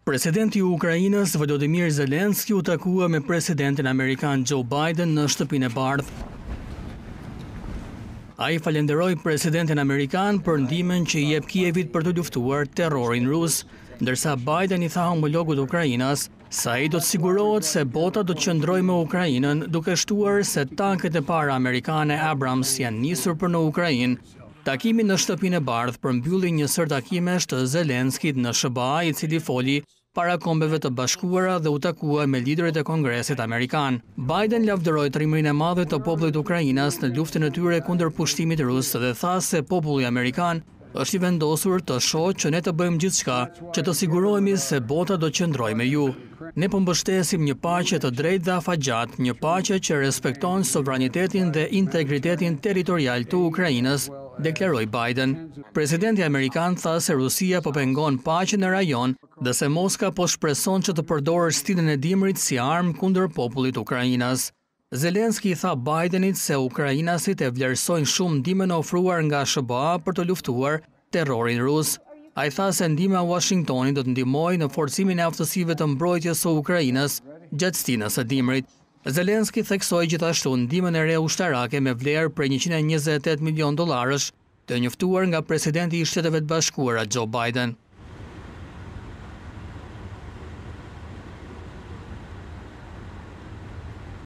Presidenti i Ukrainës Volodymyr Zelenski u takua me presidentin amerikan Joe Biden në Shtëpinë e Bardhë. Ai falenderoi presidentin amerikan për ndihmën që i jep Kievit për të luftuar terrorin rus, ndërsa Biden i tha homologut Ukrainas se ai do të sigurohet se bota do të qëndrojë me Ukrainën, duke shtuar se tanket e para amerikane Abrams janë nisur për në Ukrainë. Takimi në Shtëpinë e Bardhë përmbylli një sër takimesh të Zelenskit në SBA, i cili foli para Kombeve të Bashkuara dhe u takua me liderët e Kongresit Amerikan. Biden lavdëroi trimërinë e madhe të popullit Ukrainas në luftën e tyre kundër pushtimit rus dhe tha se populli amerikan është i vendosur të shohë që ne të bëjmë gjithçka që të sigurohemi se bota do të qëndrojë me ju. Ne po mbështesim një paqe të drejtë dhe afatgjat, një paqe që respekton sovranitetin dhe integritetin territorial të Ukrainës, deklaroi Biden. Presidenti amerikan tha se Rusia po pengon paqen në rajon dhe se Moska po shpreson që të përdorë stilin e dimrit si armë kundër popullit Ukrainas. Zelenski i tha Bidenit se ukrainasit e vlerësojnë shumë ndihmën ofruar nga SBA për të luftuar terrorin rus. Ai tha se ndihma e Washingtonit do të ndihmojë në forcimin e aftësive të mbrojtjes së Ukrainës gjatë stinës së dimrit. Zelenski theksoi gjithashtu ndihmën e re ushtarake me vlerë prej 128 milionë dollarësh, të njoftuar nga presidenti i Shteteve të Bashkuara Joe Biden.